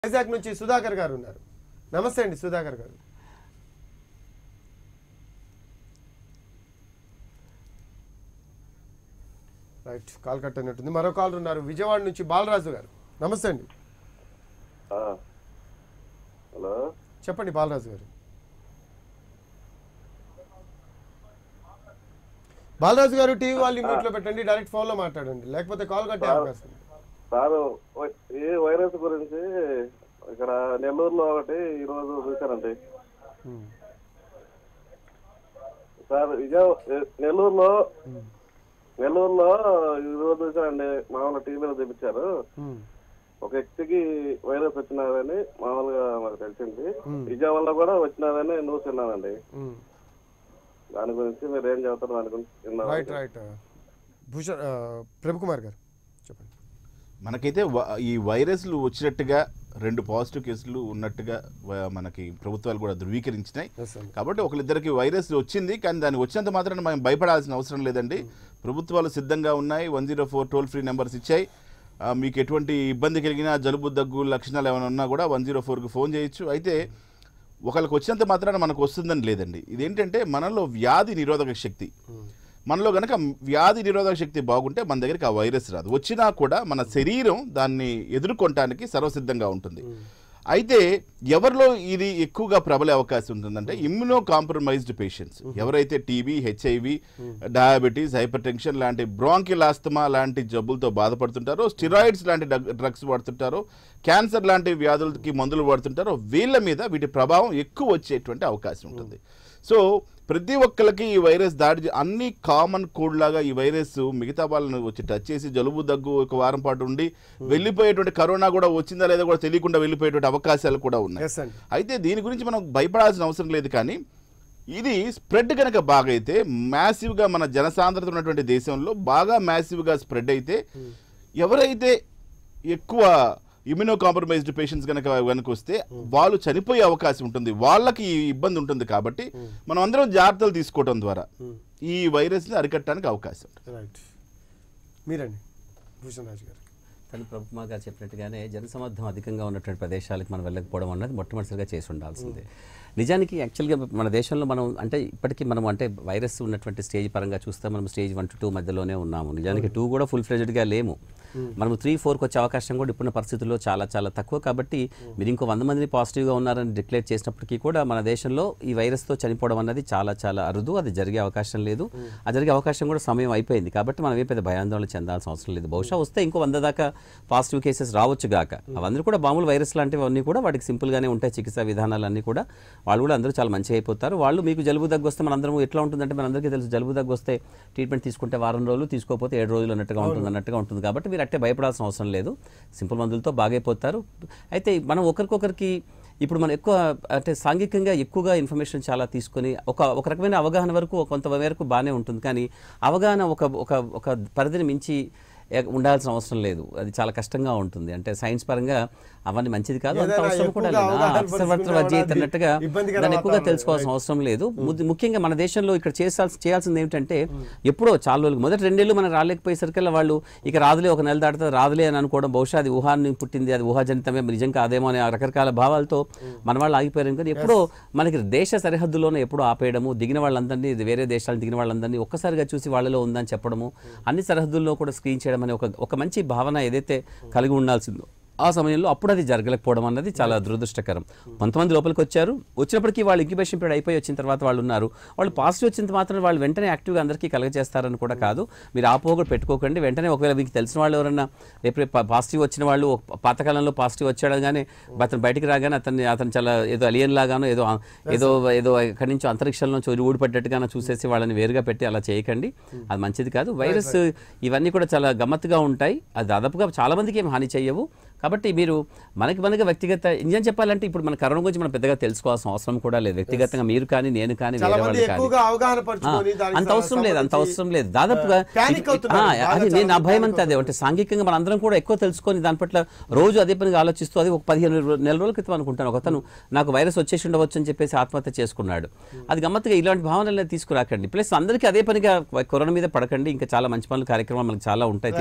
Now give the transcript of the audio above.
వైజాగ్ నుంచి సుధాకర్ గారు ఉన్నారు. నమస్తే అండి సుధాకర్ గారు. రైట్, కాల్ కట్ అయినట్టుంది. మరో కాల్ ఉన్నారు విజయవాడ నుంచి బాలరాజు గారు. నమస్తే అండి. హలో, చెప్పండి బాలరాజు గారు. బాలరాజు గారు టీవీ వాళ్ళు మ్యూట్ లో పెట్టండి, డైరెక్ట్ ఫోన్ లో మాట్లాడండి, లేకపోతే కాల్ కట్టే అవకాశం ఉంది. సార్ ఈ వైరస్ గురించి ఇక్కడ నెల్లూరులో ఒకటి ఈరోజు చూశానండి సార్. నెల్లూరులో ఈరోజు చూశానండి, మామూలుగా టీవీలో చూపించారు. ఒక వ్యక్తికి వైరస్ వచ్చినారని మామూలుగా మాకు తెలిసింది. విజయవాడలో కూడా వచ్చినారని న్యూస్ విన్నానండి. దాని గురించి మీరు ఏం చెబుతారు? దాని గురించి రైట్ రైట్ భూషణ్ ప్రభుకుమార్ గారు చెప్పండి. మనకైతే ఈ వైరస్లు వచ్చినట్టుగా 2 పాజిటివ్ కేసులు ఉన్నట్టుగా మనకి ప్రభుత్వాలు కూడా ధృవీకరించినాయి. కాబట్టి ఒకరిద్దరికి వైరస్ వచ్చింది, కానీ దానికి వచ్చినంత మాత్రాన మనం భయపడాల్సిన అవసరం లేదండి. ప్రభుత్వాలు సిద్ధంగా ఉన్నాయి. 104 టోల్ ఫ్రీ నెంబర్స్ ఇచ్చాయి. మీకు ఎటువంటి ఇబ్బంది కలిగినా, జలుబు దగ్గు లక్షణాలు ఏమైనా ఉన్నా కూడా 104కి ఫోన్ చేయొచ్చు. అయితే ఒకరికి వచ్చినంత మాత్రాన మనకు వస్తుందని లేదండి. ఇదేంటంటే మనలో వ్యాధి నిరోధక శక్తి, మనలో కనుక వ్యాధి నిరోధక శక్తి బాగుంటే మన దగ్గరికి ఆ వైరస్ రాదు. వచ్చినా కూడా మన శరీరం దాన్ని ఎదుర్కొనడానికి సర్వసిద్ధంగా ఉంటుంది. అయితే ఎవరిలో ఇది ఎక్కువగా ప్రబలే అవకాశం ఉంటుందంటే ఇమ్యూనో కాంప్రమైజ్డ్ పేషెంట్స్, ఎవరైతే TB, HIV, diabetes, hypertension లాంటి, బ్రాంకిల్ ఆస్తమా లాంటి జబ్బులతో బాధపడుతుంటారో, స్టిరాయిడ్స్ లాంటి డ్రగ్స్ వాడుతుంటారో, క్యాన్సర్ లాంటి వ్యాధులకి మందులు వాడుతుంటారో, వీళ్ళ మీద వీటి ప్రభావం ఎక్కువ వచ్చేటువంటి అవకాశం ఉంటుంది. సో ప్రతి ఒక్కరికి ఈ వైరస్ దాడి, అన్ని కామన్ కోడ్ లాగా ఈ వైరస్ మిగతా వాళ్ళని వచ్చి టచ్ చేసి జలుబు దగ్గు ఒక వారం పాటు ఉండి వెళ్ళిపోయేటువంటి, కరోనా కూడా వచ్చిందా లేదా కూడా తెలియకుండా వెళ్ళిపోయేటువంటి అవకాశాలు కూడా ఉన్నాయి. అయితే దీని గురించి మనం భయపడాల్సిన అవసరం లేదు. కానీ ఇది స్ప్రెడ్ కనుక బాగా అయితే, మ్యాసివ్గా మన జనసాంద్రత ఉన్నటువంటి దేశంలో బాగా మ్యాసివ్గా స్ప్రెడ్ అయితే, ఎవరైతే ఎక్కువ ఇమ్యూనో కాంప్రమైజ్డ్ పేషెంట్స్ కనుక వస్తే వాళ్ళు చనిపోయే అవకాశం ఉంటుంది, వాళ్ళకి ఈ ఇబ్బంది ఉంటుంది. కాబట్టి మనం అందరం జాగ్రత్తలు తీసుకోవడం ద్వారా ఈ వైరస్ని అరికట్టడానికి అవకాశం ఉంటుంది. మీరండి భూషణ్ రాజు గారు. కానీ ప్రభుత్వ గారు చెప్పినట్టుగానే జనసమర్థం అధికంగా ఉన్నటువంటి ప్రదేశాలకు మనం వెళ్ళకపోవడం అన్నది మొట్టమొదటిగా చేసి ఉండాల్సిందే. నిజానికి యాక్చువల్గా మన దేశంలో మనం అంటే ఇప్పటికీ మనం అంటే వైరస్ ఉన్నటువంటి స్టేజ్ పరంగా చూస్తే మనం స్టేజ్ 1 to 2 మధ్యలోనే ఉన్నాము. నిజానికి 2 కూడా ఫుల్ ఫ్లెడ్జ్డ్గా లేము. మనం 3, 4కి వచ్చే అవకాశం కూడా ఇప్పుడున్న పరిస్థితుల్లో చాలా చాలా తక్కువ. కాబట్టి మీరు ఇంకో 100 మందిని పాజిటివ్గా ఉన్నారని డిక్లేర్ చేసినప్పటికీ కూడా మన దేశంలో ఈ వైరస్తో చనిపోవడం అన్నది చాలా చాలా అరుదు. అది జరిగే అవకాశం లేదు. అది జరిగే అవకాశం కూడా సమయం అయిపోయింది. కాబట్టి మనం ఏ పెద్ద భయాందోళన చెందాల్సిన అవసరం లేదు. బహుశా వస్తే ఇంకో 100 దాకా పాజిటివ్ కేసెస్ రావచ్చు గాక. అవన్నీ కూడా మామూలు వైరస్ లాంటివి అన్నీ కూడా వాటికి సింపుల్గానే ఉంటాయి. చికిత్సా విధానాలన్నీ కూడా వాళ్ళు కూడా అందరూ చాలా మంచిగా అయిపోతారు. వాళ్ళు మీకు జలుబు దగ్గు వస్తే మనందరం ఎట్లా ఉంటుందంటే మనందరికీ తెలుసు, జలుబు దగ్గు వస్తే ట్రీట్మెంట్ తీసుకుంటే 1 రోజులు, తీసుకోకపోతే 7 రోజులు అన్నట్టుగా ఉంటుంది. కాబట్టి మీరు అట్టే భయపడాల్సిన అవసరం లేదు. సింపుల్ మందులతో బాగైపోతారు. అయితే మనం ఒకరికొకరికి ఇప్పుడు మనం ఎక్కువ అంటే సాంఘికంగా ఎక్కువగా ఇన్ఫర్మేషన్ చాలా తీసుకొని ఒక రకమైన అవగాహన వరకు కొంతవరకు బాగానే ఉంటుంది. కానీ అవగాహన ఒక పరిధిని మించి ఉండాల్సిన అవసరం లేదు. అది చాలా కష్టంగా ఉంటుంది. అంటే సైన్స్ పరంగా అవన్నీ మంచిది కాదు, అంత అవసరం కూడా లేదు. అన్నట్టుగా దాన్ని ఎక్కువగా తెలుసుకోవాల్సిన అవసరం లేదు. ముఖ్యంగా మన దేశంలో ఇక్కడ చేయాల్సింది ఏమిటంటే, ఎప్పుడో చాలా రోజులు మొదటి 2 ఏళ్ళు మనం రాలేకపోయేసరికల్లా వాళ్ళు ఇక రాదులే, ఒక నెల దాటుతుంది రాదులే అని అనుకోవడం, బహుశా అది ఊహాన్ని పుట్టింది, అది ఊహాజనితమే, నిజం కాదేమో అనే రకరకాల భావాలతో మన వాళ్ళు ఆగిపోయారు. కానీ ఎప్పుడో మనకి దేశ సరిహద్దుల్లోనే ఎప్పుడో ఆపేయడము, దిగిన వాళ్ళందరినీ, వేరే దేశాలు దిగిన వాళ్ళందరినీ ఒక్కసారిగా చూసి వాళ్ళలో ఉందని చెప్పడము, అన్ని సరిహద్దుల్లో కూడా స్క్రీన్ చేయడం అనే ఒక మంచి భావన ఏదైతే కలిగి ఉండాల్సిందో ఆ సమయంలో అప్పుడు అది జరగలేకపోవడం అన్నది చాలా దురదృష్టకరం. కొంతమంది లోపలికి వచ్చినప్పటికీ వాళ్ళు ఇంక్యుబేషన్ పీరియడ్ అయిపోయి వచ్చిన తర్వాత వాళ్ళు ఉన్నారు. వాళ్ళు పాజిటివ్ వచ్చిన మాత్రం వాళ్ళు వెంటనే యాక్టివ్గా అందరికీ కలగజేస్తారని కూడా కాదు. మీరు ఆ పోగొట్టు పెట్టుకోకండి. వెంటనే ఒకవేళ మీకు తెలిసిన వాళ్ళు ఎవరన్నా రేపు పాజిటివ్ వచ్చిన వాళ్ళు పాతకాలంలో పాజిటివ్ వచ్చాడు కానీ అతను బయటికి రాగానే అతను చాలా ఏదో అలియన్ లాగానో ఏదో ఎక్కడి నుంచో అంతరిక్షంలో ఊడిపడ్డట్టుగానో చూసేసి వాళ్ళని వేరుగా పెట్టి అలా చేయకండి. అది మంచిది కాదు. వైరస్ ఇవన్నీ కూడా చాలా గమ్మత్తుగా ఉంటాయి. అది దాదాపుగా చాలా మందికి ఏం హాని చేయవు. కాబట్టి మీరు మనకి వ్యక్తిగత నిజం చెప్పాలంటే ఇప్పుడు మన కరోనా గురించి మనం పెద్దగా తెలుసుకోవాల్సిన అవసరం కూడా లేదు. వ్యక్తిగతంగా మీరు కానీ నేను కానీ వేరే వాళ్ళు కానీ అంత అవసరం లేదు. దాదాపుగా అది నా భయం అంతే. అదే అంటే సాంఘికంగా మన అందరం కూడా ఎక్కువ తెలుసుకొని దాని పట్ల రోజు అదే పనిగా ఆలోచిస్తూ, అది ఒక 15 నెల రోజుల క్రితం అనుకుంటాను ఒకతను నాకు వైరస్ వచ్చేసి ఉండవచ్చు అని చెప్పేసి ఆత్మహత్య చేసుకున్నాడు. అది గమ్మత్తుగా ఇలాంటి భావనలు తీసుకురాకండి. ప్లస్ అందరికీ అదే పనిగా కరోనా మీద పడకండి. ఇంకా చాలా మంచి పనులు కార్యక్రమాలు మనకు చాలా ఉంటాయి.